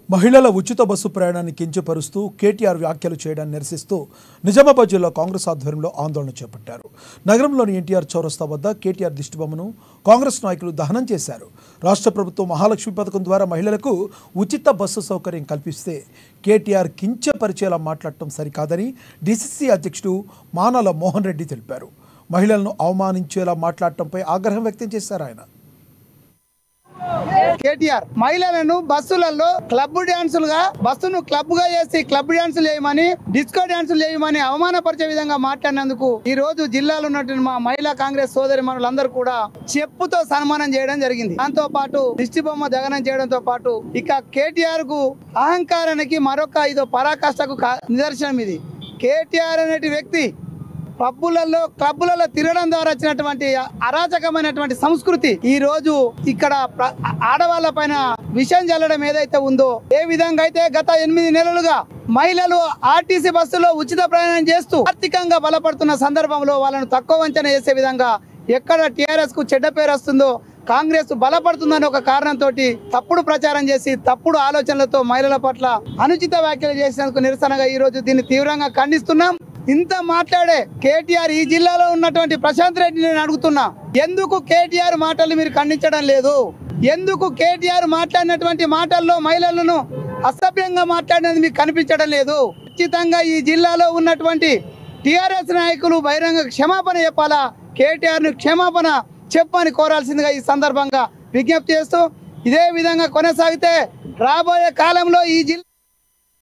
మహిళల ఉచిత బస్సు ప్రయాణాన్ని కించపరుస్తూ కేటీఆర్ వ్యాఖ్యలు చేయడాన్ని నిరసిస్తూ నిజామాబాద్ జిల్లా కాంగ్రెస్ ఆధ్వర్యంలో ఆందోళన చేపట్టారు. నగరంలోని ఎన్టీఆర్ చౌరస్తా వద్ద కేటీఆర్ దిష్టిబొమ్మను కాంగ్రెస్ నాయకులు దహనం చేశారు. రాష్ట్ర ప్రభుత్వం మహాలక్ష్మి పథకం ద్వారా మహిళలకు ఉచిత బస్సు సౌకర్యం కల్పిస్తే కేటీఆర్ కించపరిచేలా మాట్లాడటం సరికాదని డీసీసీ అధ్యక్షుడు మానాల మోహన్ రెడ్డి తెలిపారు. మహిళలను అవమానించేలా మాట్లాడటంపై ఆగ్రహం వ్యక్తం చేశారు ఆయన. కేటీఆర్ మహిళలను బస్సులలో క్లబ్ డాన్సులుగా బస్సును క్లబ్ గా చేసి క్లబ్ డాన్సులు చేయమని డిస్కో డాన్సులు చేయమని అవమానపరిచే విధంగా మాట్లాడినందుకు ఈ రోజు జిల్లాలో ఉన్నటువంటి మా మహిళా కాంగ్రెస్ సోదరి మనులందరూ కూడా చెప్పుతో సన్మానం చేయడం జరిగింది. దాంతో పాటు దిష్టి బొమ్మ దహనం చేయడంతో పాటు ఇక కేటీఆర్ కు అహంకారానికి మరొక ఇదో పరాకాష్ఠకు నిదర్శనం ఇది. కేటీఆర్ అనేటి వ్యక్తి క్లబ్బులలో తిరగడం ద్వారా వచ్చినటువంటి అరాచకమైనటువంటి సంస్కృతి ఈ రోజు ఇక్కడ ఆడవాళ్ల పైన విషయం చల్లడం ఏదైతే ఉందో, ఏ విధంగా అయితే గత 8 నెలలుగా మహిళలు ఆర్టీసీ బస్సులో ఉచిత ప్రయాణం చేస్తూ ఆర్థికంగా బలపడుతున్న సందర్భంలో వాళ్ళను తక్కువ అంచనా చేసే విధంగా ఎక్కడ టీఆర్ఎస్ కు చెడ్డ పేరు వస్తుందో, కాంగ్రెస్ బలపడుతుందని ఒక కారణంతో తప్పుడు ప్రచారం చేసి తప్పుడు ఆలోచనలతో మహిళల పట్ల అనుచిత వ్యాఖ్యలు చేసినందుకు నిరసనగా ఈ రోజు దీన్ని తీవ్రంగా ఖండిస్తున్నాం. ఇంత మాట్లాడే కేటీఆర్ ఈ జిల్లాలో ఉన్నటువంటి ప్రశాంత్ రెడ్డి నేను అడుగుతున్నా, ఎందుకు కేటీఆర్ మాటలు మీరు ఖండించడం లేదు? ఎందుకు కేటీఆర్ మాట్లాడినటువంటి మాటల్లో మహిళలను అసభ్యంగా మాట్లాడినది మీకు కనిపించడం లేదు? ఖచ్చితంగా ఈ జిల్లాలో ఉన్నటువంటి టీఆర్ఎస్ నాయకులు బహిరంగ క్షమాపణ చెప్పాలా, కేటీఆర్ ను క్షమాపణ చెప్పని కోరాల్సిందిగా ఈ సందర్భంగా విజ్ఞప్తి చేస్తూ, ఇదే విధంగా కొనసాగితే రాబోయే కాలంలో ఈ జిల్లా